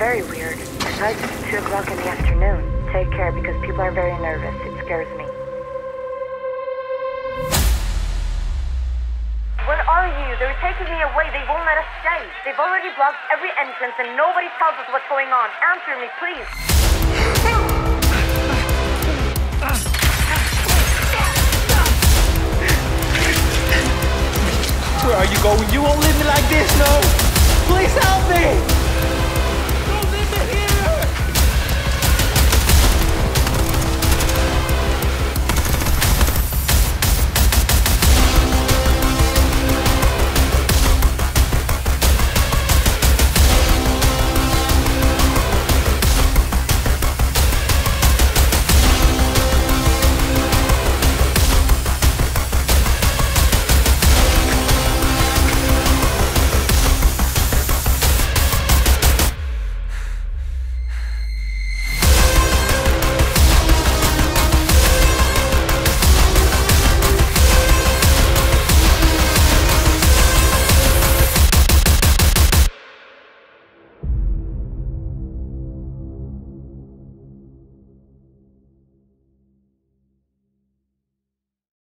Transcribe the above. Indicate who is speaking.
Speaker 1: very weird. Besides, it's 2 o'clock in the afternoon. Take care, because people are very nervous. It scares me. Where are you? They're taking me away. They won't let us stay. They've already blocked every entrance and nobody tells us what's going on. Answer me, please.
Speaker 2: Where are you going? You won't leave me like this, no! Please help me!